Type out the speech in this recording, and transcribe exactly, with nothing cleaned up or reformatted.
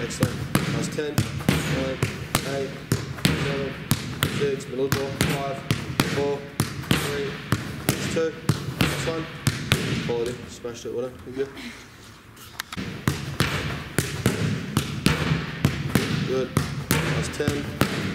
Excellent. That's ten, nine, eight, seven, six, middle draw, five, four, three, that's two, that's one. Quality. Smashed it, well done. Good. Good. That's ten.